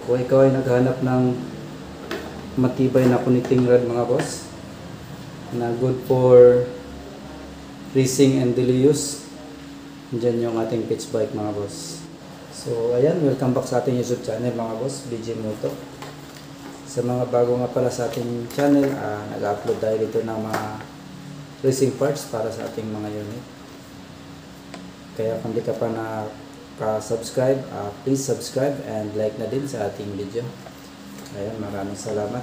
kung ikaw ay naghanap ng matibay na connecting rod mga boss, na good for racing and daily use, dyan yung ating pitch bike mga boss. So ayan, welcome back sa ating YouTube channel mga boss, BJ Moto. Sa mga bago nga pala sa ating channel, nag-upload tayo dito ng mga racing parts para sa ating mga unit. Kaya kung di ka pa subscribe, please subscribe and like na din sa ating video. Ayan, maraming salamat.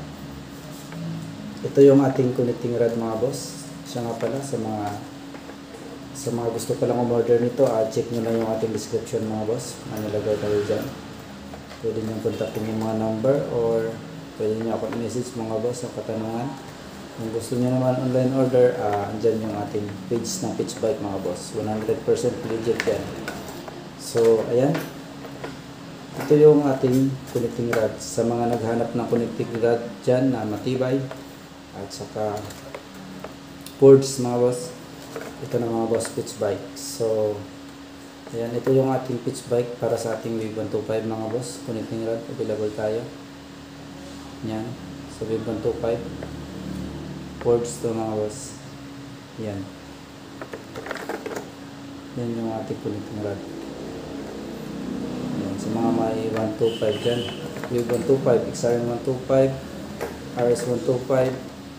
Ito yung ating connecting rod mga boss. Siya nga pala sa mga gusto palang umorder nito, check nyo na yung ating description mga boss. Nilagay tayo dyan. Pwede nyo kontakin yung mga number or pwede nyo ako i-message mga boss sa katanungan. Kung gusto nyo naman online order, andyan yung ating page ng pitch bike mga boss. 100% legit yan. So ayan, ito yung ating connecting rod. Sa mga naghanap ng connecting rod dyan na matibay at saka boards mga boss, ito na mga boss pitch bike. So ayan, ito yung ating pitch bike para sa ating Wave 125 mga boss. Connecting rod, available tayo. Yan, so Wave 125 boards to mga boss. Yan, yan yung ating connecting rod. Yan, sa mga may 125 dyan, Wave 125, XRN 125, RS 125.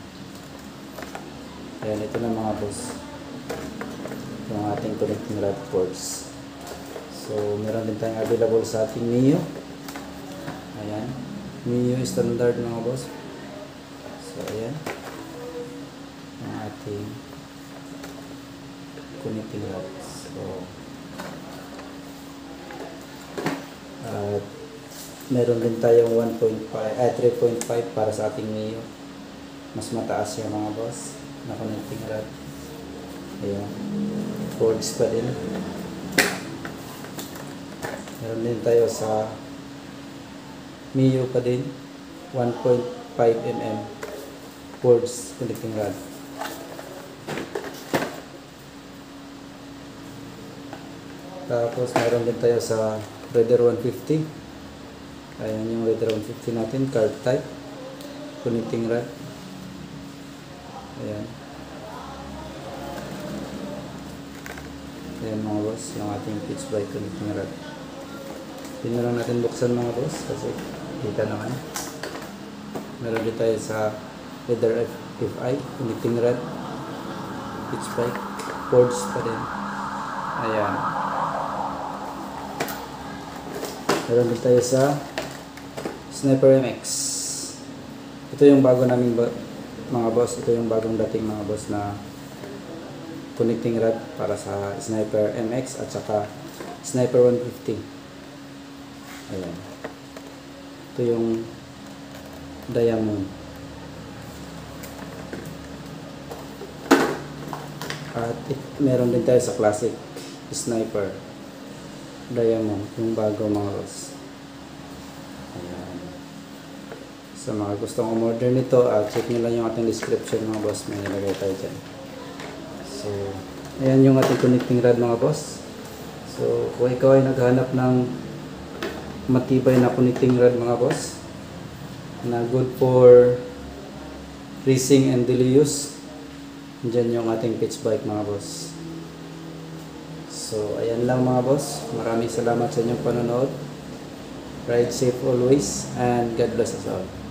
Ayan, ito na mga boss yung ating connecting rod boards. So meron din tayong available sa ating Mio. Ayan, Mio standard mga boss. So ayan ang ating connecting rods. So meron din tayong 3.5 para sa ating Mio. Mas mataas yung mga boss na connecting rod. Ayan, boards pa din. Meron din tayo sa Mio pa din, 1.5 mm boards connecting rod. Tapos meron din tayo sa Raider 150. Ayan yung Raider 150 natin, card type connecting rod. Ayan. Ayan mga boss, yung ating pitch bike connecting rod. Hindi na lang natin buksan mga boss kasi kita naman. Meron din tayo sa Raider FI connecting rod, pitch bike, boards pa din. Ayan. Meron din tayo sa Sniper MX. Ito yung bago namin mga boss. Ito yung bagong dating mga boss na connecting rod para sa Sniper MX at saka Sniper 150. Ayan. Ito yung diamond. At meron din tayo sa classic Sniper diamond, yung bago mga boss. Ayan. Sa mga gustong umorder nito, check nyo lang yung ating description mga boss. May nilagay tayo dyan. So ayan yung ating connecting rod mga boss. So kung ikaw ay naghanap ng matibay na connecting rod mga boss, na good for racing and daily use, dyan yung ating pitch bike mga boss. So ayan lang mga boss, maraming salamat sa inyong panonood. Ride safe always and God bless us all.